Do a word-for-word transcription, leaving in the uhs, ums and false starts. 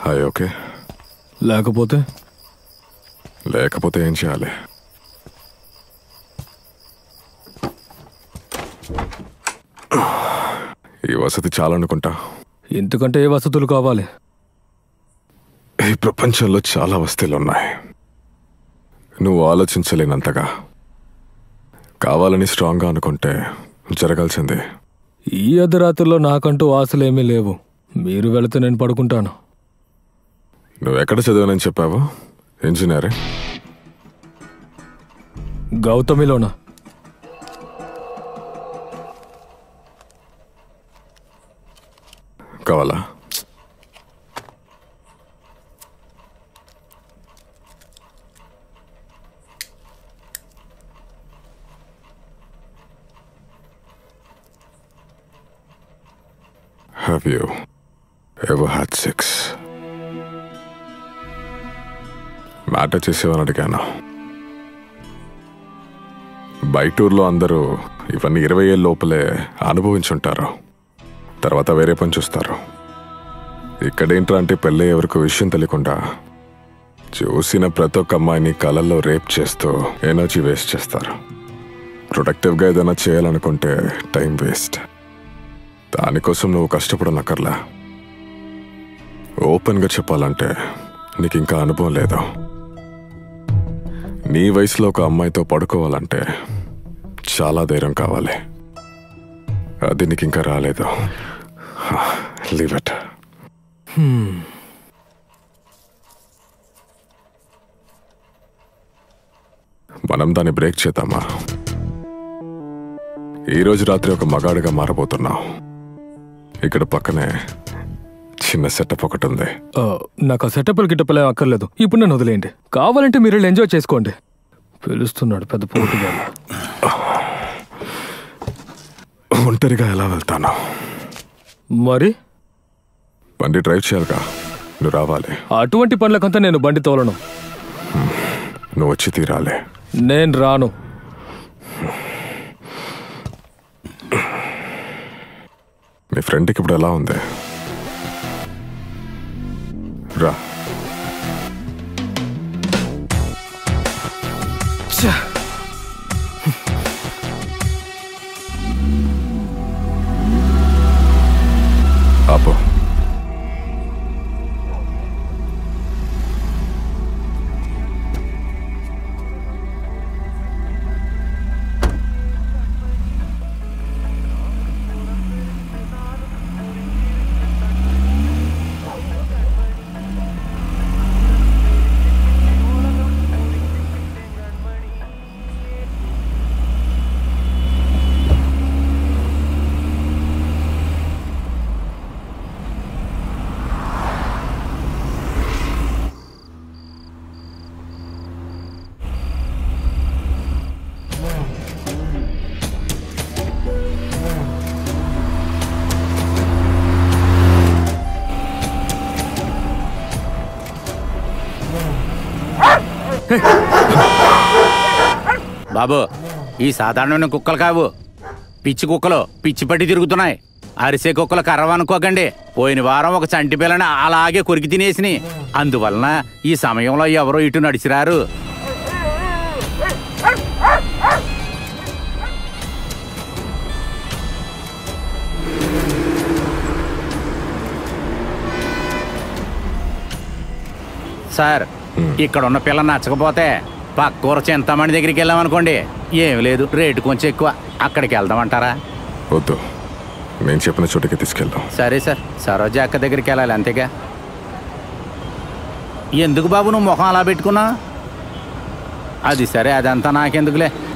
Hi okay. లేకపోతే లేకపోతే ఏం చేయాలి? ఈ వసతి చాలనుకుంటా. ఇంతకంటే ఏ వసతులు కావాలి? ఈ ప్రపంచంలో చాలా వస్తువులు ఉన్నాయి, నువ్వు ఆలోచించలేనంతగా. కావాలని స్ట్రాంగ్గా అనుకుంటే జరగాల్సిందే. ఈ అర్ధరాత్రిలో నాకంటూ ఆశలేమీ లేవు. మీరు వెళితే నేను పడుకుంటాను. నువ్వెక్కడ చదివానని చెప్పావు? ఇంజనీరింగ్? గౌతమిలోనా? కావాలా? Have you ever had sex? Matter చేసేవని అడిగాను. బయటూరులో అందరూ ఇవన్నీ ఇరవై ఏళ్ళ లోపలే అనుభవించుంటారు, తర్వాత వేరే పని చూస్తారు. ఇక్కడేంట్రా అంటే పెళ్ళి ఎవరికి విషయం తెలియకుండా చూసిన ప్రతి ఒక్క అమ్మాయిని కళల్లో రేప్ చేస్తూ ఎనర్జీ వేస్ట్ చేస్తారు. ప్రొడక్టివ్గా ఏదైనా చేయాలనుకుంటే టైం వేస్ట్. దానికోసం నువ్వు కష్టపడనక్కర్లా. ఓపెన్గా చెప్పాలంటే నీకు ఇంకా అనుభవం లేదు. నీ వయసులో ఒక అమ్మాయితో పడుకోవాలంటే చాలా ధైర్యం కావాలి. అది నీకు ఇంకా రాలేదు. Leave it. మనం దాన్ని బ్రేక్ చేద్దామా? ఈరోజు రాత్రి ఒక మగాడిగా మారబోతున్నావు. ఇక్కడ పక్కనే చిన్న సెటప్ ఒకటి ఉంది. నాకు ఆ సెటప్లు గిట్టపలే అక్కర్లేదు. ఇప్పుడు నన్ను వదిలేయండి. కావాలంటే మీరు ఎంజాయ్ చేసుకోండి. పిలుస్తున్నాడు పెద్ద పోటీగా. ఒంటరిగా ఎలా వెళ్తాను? మరి బండి డ్రైవ్ చేయాలిగా, నువ్వు రావాలి. అటువంటి పనులకంతా నేను బండి తోలను. నువ్వు వచ్చి తీరాలి. నేను రాను. మీ ఫ్రెండ్కి ఇప్పుడు ఎలా ఉంది? రా. ఆపో. బాబు, ఈ సాధారణమైన కుక్కలు కావు, పిచ్చి కుక్కలు. పిచ్చి పట్టి తిరుగుతున్నాయి. అరిసే కుక్కలు కర్రవనుకోకండి. పోయిన వారం ఒక చంటి పిల్లని అలాగే కొరికి తినేసినాయి. అందువలన ఈ సమయంలో ఎవరో ఇటు నడిచిరారు. సార్, ఇక్కడ ఉన్న పిల్ల నచ్చకపోతే పక్కూర చింతమణి దగ్గరికి వెళ్ళామనుకోండి, ఏమి లేదు, రేటు కొంచెం ఎక్కువ. అక్కడికి వెళ్దామంటారా? వద్దు, నేను చెప్పిన చోటుకి తీసుకెళ్దాం. సరే సార్, సరోజ అక్క దగ్గరికి వెళ్ళాలి, అంతేగా. ఎందుకు బాబు నువ్వు ముఖం అలా పెట్టుకున్నా? అది సరే, అదంతా నాకెందుకులే.